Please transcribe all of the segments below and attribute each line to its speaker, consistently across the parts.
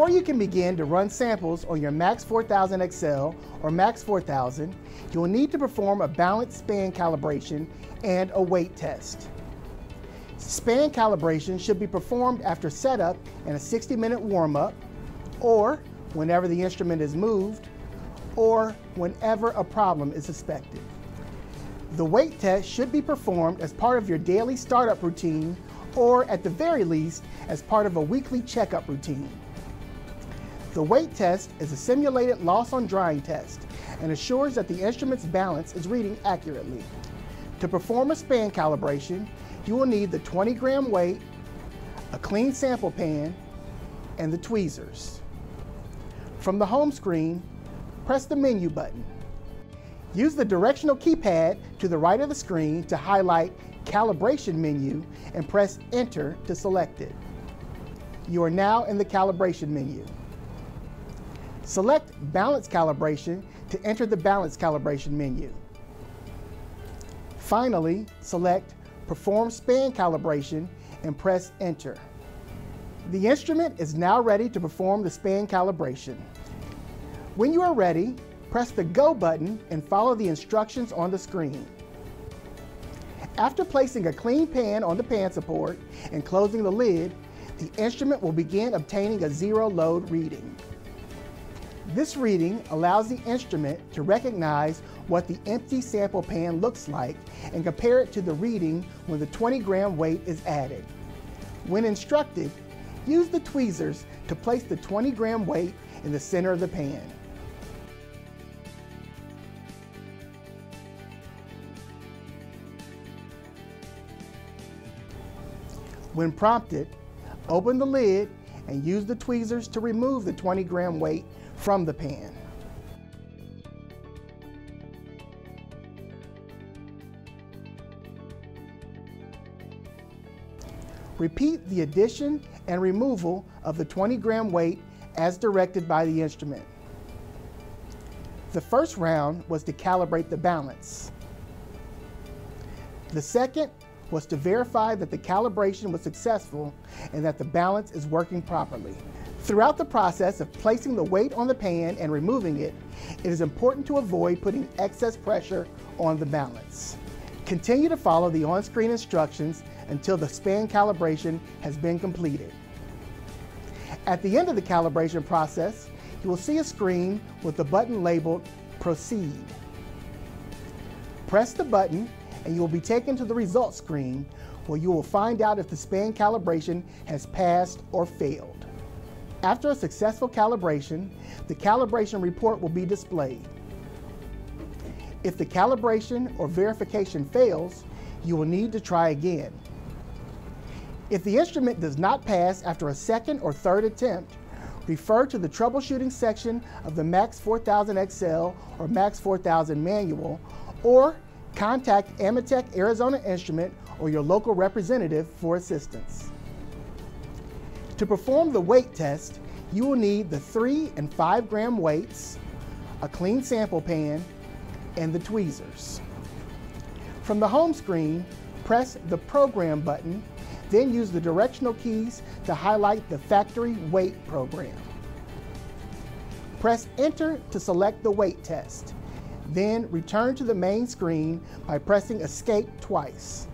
Speaker 1: Before you can begin to run samples on your MAX 4000 XL or MAX 4000, you will need to perform a balance span calibration and a weight test. Span calibration should be performed after setup and a 60-minute warm-up, or whenever the instrument is moved, or whenever a problem is suspected. The weight test should be performed as part of your daily startup routine, or at the very least, as part of a weekly checkup routine. The weight test is a simulated loss on drying test and assures that the instrument's balance is reading accurately. To perform a span calibration, you will need the 20-gram weight, a clean sample pan, and the tweezers. From the home screen, press the menu button. Use the directional keypad to the right of the screen to highlight Calibration menu and press Enter to select it. You are now in the calibration menu. Select Balance Calibration to enter the Balance Calibration menu. Finally, select Perform Span Calibration and press Enter. The instrument is now ready to perform the span calibration. When you are ready, press the Go button and follow the instructions on the screen. After placing a clean pan on the pan support and closing the lid, the instrument will begin obtaining a zero load reading. This reading allows the instrument to recognize what the empty sample pan looks like and compare it to the reading when the 20-gram weight is added. When instructed, use the tweezers to place the 20-gram weight in the center of the pan. When prompted, open the lid and use the tweezers to remove the 20-gram weight from the pan. Repeat the addition and removal of the 20-gram weight as directed by the instrument. The first round was to calibrate the balance. The second was to verify that the calibration was successful and that the balance is working properly. Throughout the process of placing the weight on the pan and removing it, it is important to avoid putting excess pressure on the balance. Continue to follow the on-screen instructions until the span calibration has been completed. At the end of the calibration process, you will see a screen with the button labeled Proceed. Press the button and you will be taken to the results screen where you will find out if the span calibration has passed or failed. After a successful calibration, the calibration report will be displayed. If the calibration or verification fails, you will need to try again. If the instrument does not pass after a second or third attempt, refer to the troubleshooting section of the MAX 4000 XL or MAX 4000 manual, or contact AMETEK Arizona Instrument or your local representative for assistance. To perform the weight test, you will need the 3 and 5 gram weights, a clean sample pan, and the tweezers. From the home screen, press the Program button, then use the directional keys to highlight the factory weight program. Press Enter to select the weight test. Then return to the main screen by pressing Escape twice.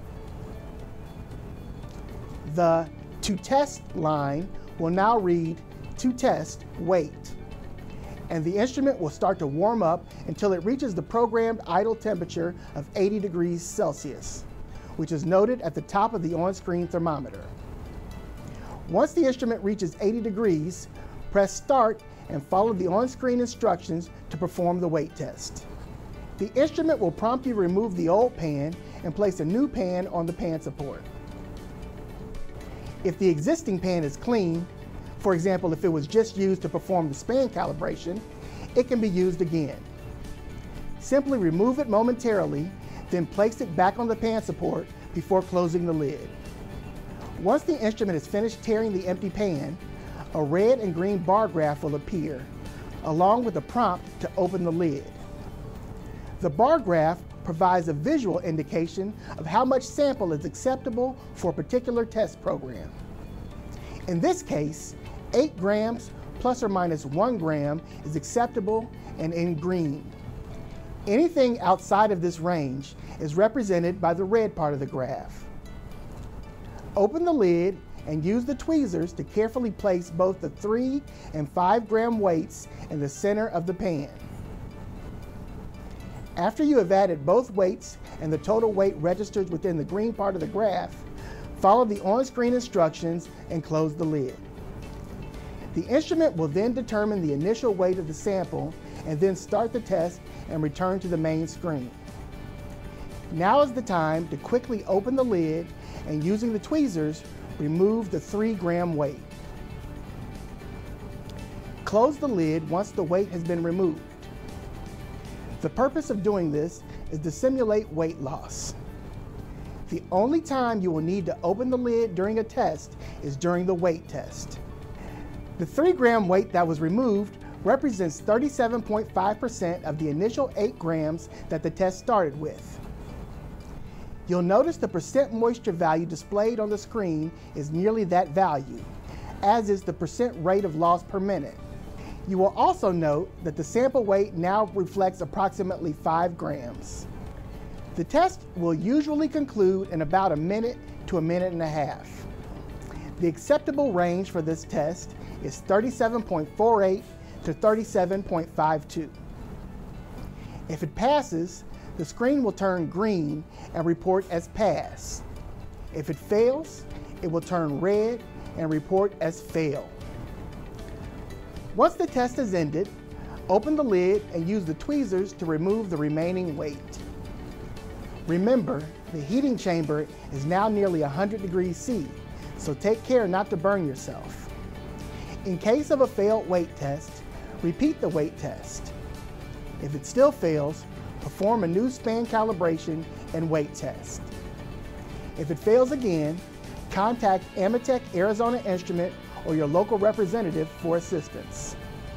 Speaker 1: The To Test line will now read To Test Weight, and the instrument will start to warm up until it reaches the programmed idle temperature of 80 degrees Celsius, which is noted at the top of the on-screen thermometer. Once the instrument reaches 80 degrees, press Start and follow the on-screen instructions to perform the weight test. The instrument will prompt you to remove the old pan and place a new pan on the pan support. If the existing pan is clean, for example, if it was just used to perform the span calibration, it can be used again. Simply remove it momentarily, then place it back on the pan support before closing the lid. Once the instrument is finished tearing the empty pan, a red and green bar graph will appear, along with a prompt to open the lid. The bar graph provides a visual indication of how much sample is acceptable for a particular test program. In this case, 8 grams plus or minus 1 gram is acceptable and in green. Anything outside of this range is represented by the red part of the graph. Open the lid and use the tweezers to carefully place both the 3 and 5 gram weights in the center of the pan. After you have added both weights and the total weight registers within the green part of the graph, follow the on-screen instructions and close the lid. The instrument will then determine the initial weight of the sample and then start the test and return to the main screen. Now is the time to quickly open the lid and, using the tweezers, remove the 3 gram weight. Close the lid once the weight has been removed. The purpose of doing this is to simulate weight loss. The only time you will need to open the lid during a test is during the weight test. The 3 gram weight that was removed represents 37.5% of the initial 8 grams that the test started with. You'll notice the percent moisture value displayed on the screen is nearly that value, as is the percent rate of loss per minute. You will also note that the sample weight now reflects approximately 5 grams. The test will usually conclude in about a minute to a minute and a half. The acceptable range for this test is 37.48 to 37.52. If it passes, the screen will turn green and report as pass. If it fails, it will turn red and report as fail. Once the test is ended, open the lid and use the tweezers to remove the remaining weight. Remember, the heating chamber is now nearly 100 degrees C, so take care not to burn yourself. In case of a failed weight test, repeat the weight test. If it still fails, perform a new span calibration and weight test. If it fails again, contact AMETEK Arizona Instrument or your local representative for assistance.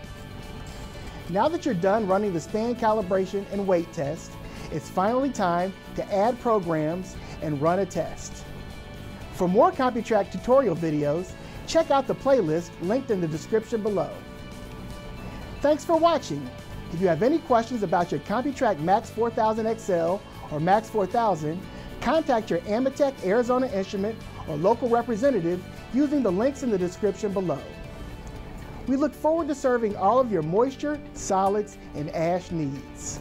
Speaker 1: Now that you're done running the span calibration and weight test, it's finally time to add programs and run a test. For more Computrac tutorial videos, check out the playlist linked in the description below. Thanks for watching. If you have any questions about your Computrac MAX 4000 XL or MAX 4000, contact your AMETEK Arizona Instrument or local representative using the links in the description below. We look forward to serving all of your moisture, solids, and ash needs.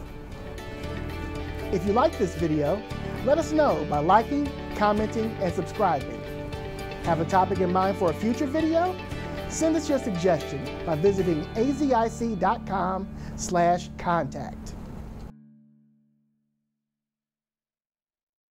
Speaker 1: If you like this video, let us know by liking, commenting, and subscribing. Have a topic in mind for a future video? Send us your suggestion by visiting azic.com/contact.